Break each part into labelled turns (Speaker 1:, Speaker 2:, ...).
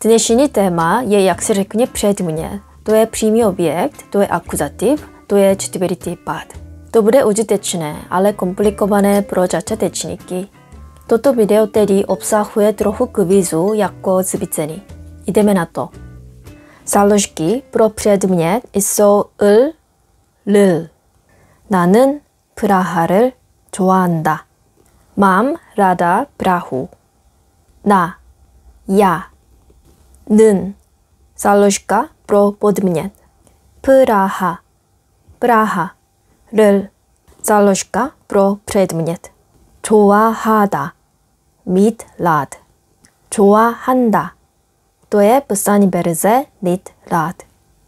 Speaker 1: Dnešní téma je, jak se řekne předmět. To je přímý objekt, to je akuzativ, to je čtvrtý pád. To bude užitečné, ale komplikované pro začátečníky. Toto video tedy obsahuje trochu kvízu jako cvičení. Jdeme na to. Záložky pro předmět jsou 을, 를. 나는 프라하를 좋아한다. Mám ráda Prahu. Na, já. 는, záložka pro podmět. Praha, Praha. 를, záložka pro předmět. 좋아하다, mít rád. 좋아한다, to je psaný verze mít rád.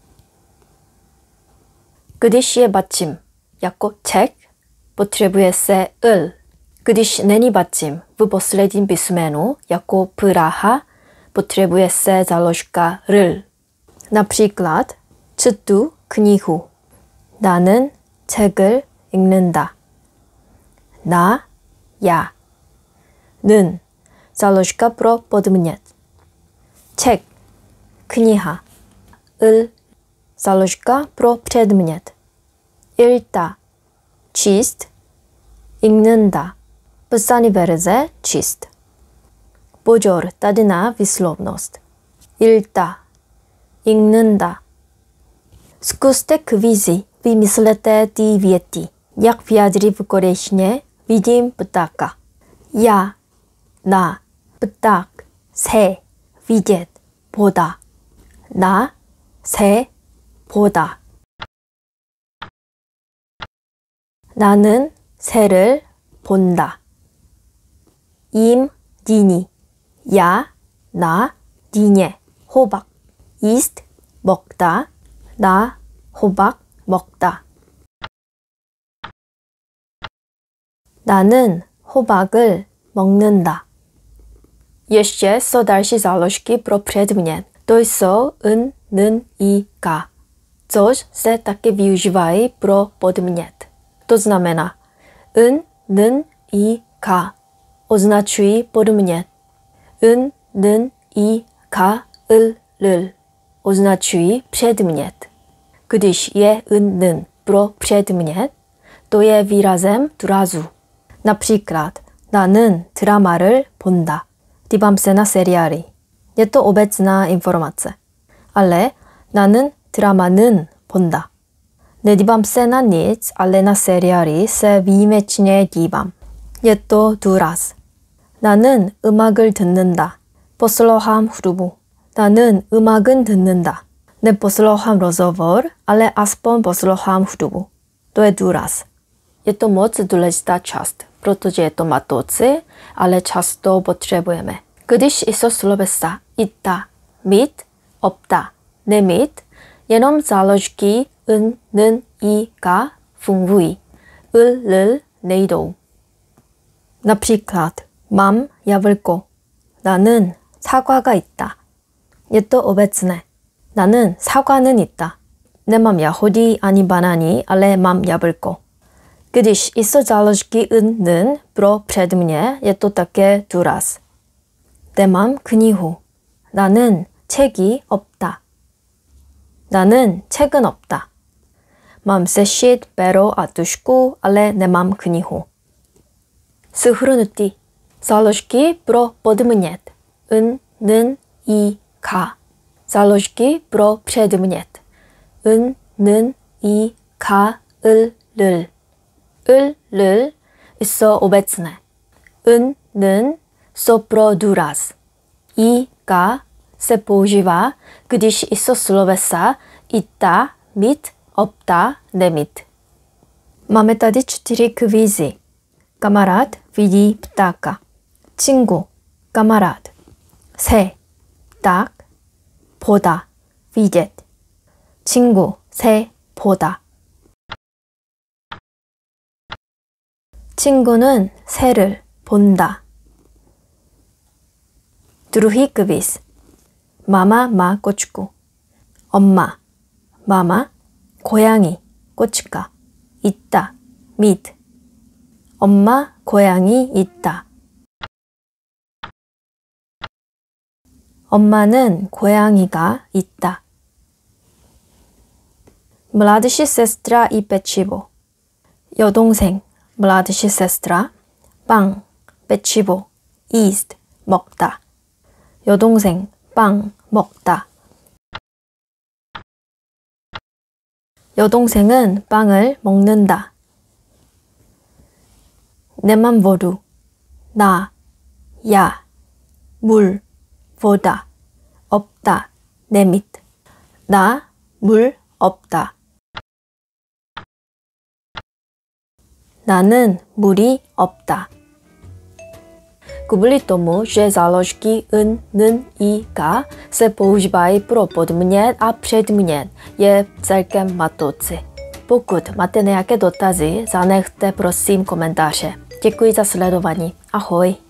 Speaker 1: Když je 받침, jako ček, potřebuje se 을. Když není 받침 v posledním písmenu, jako Praha, potřebuje se záložka 를. Například čtu knihu. 나는 책을 읽는다. 나, já. 는, záložka pro podmět. 책, kniha. 을, záložka pro předmět. 읽다, číst. 읽는다, psaný verze číst. Pozor tady na výslovnost. 읽다, 읽는다. Zkuste kvízy, vymyslete ty věty. Jak vyjádřit konečně, vidím ptáka. Já, na, pták, 새, vidět, 보다. 나, 새, 보다. 나는 새를 본다. 니니. 야, 나, 니네. 호박. eat, 먹다. 나, 호박, 먹다. 나는 호박을 먹는다. Ještě jsou další záložky pro předmět. To jsou 은, 는, i, ka, což se taky využívají pro podmět. To znamená, 은, 는, i, ka označují podmět. 은, 는, i, ka, 을, 를 označují předmět. Když je 은, 는 pro předmět, to je výrazem důrazu. Například, 나는 드라마를 본다. Dívám se na seriály. Je to obecná informace. Ale 나는 드라마는 본다. Nedívám se na nic, ale na seriály se výjimečně dívám. Je to důraz. 나는 음악을 듣는다. Poslouchám hudbu. 나는 음악은 듣는다. Neposlouchám rozhovor, ale aspoň poslouchám hudbu. To je důraz. Je to moc důležitá část, protože je to matoucí, ale často potřebujeme. Když jsou slovesa 있다, mít, 없다, nemít, jenom záložky 은, 는, i, ka fungují. 을, 를 nejdou. Například mám jablko. 나는 사과가 있다. Je to obecné. 나는 사과는 있다. Nemám jahody ani banány, ale mám jablko. Když jsou záložky 은, 는 pro předmět, je to také důraz. Nemám knihu. 나는 책이 없다. 나는 책은 없다. Mám sešit, pero a tužku, ale nemám knihu. Shrnutí. Záložky pro podmět. 은, 는, i, ka. záložky pro předmět. 은, 는, i, ka, 을, 를. 을, 를 jsou obecné. 은, 는 jsou pro důraz. I, ka se používá, když jsou slovesa 있다, mít, 없다, nemít. Máme tady 4 kvízy. Kamarád vidí ptáka. 친구, kamarád. 새, pták, 보다, vidět. 친구, 새, 보다. 친구는 새를 본다. druhý kvíz. Mama má kočku. 엄마, 마마, 고양이, 꼬치가, 있다, mít. 엄마, 고양이 있다. 엄마는 고양이가 있다. Mladší sestra i pečivo. 여동생, mladší sestra, 빵, pečivo, jíst, 먹다. 여동생, 빵, 먹다. 여동생은 빵을 먹는다. 내맘 vodu. 나, 야, 물, voda. 없다, 내 밑. 나, 물, 없다. 나는 물이 없다. Kvůli tomu, že záložky n, n, i, k se používají pro podmět a předmět, je celkem matoucí. Pokud máte nějaké dotazy, zanechte prosím komentáře. Děkuji za sledování. Ahoj.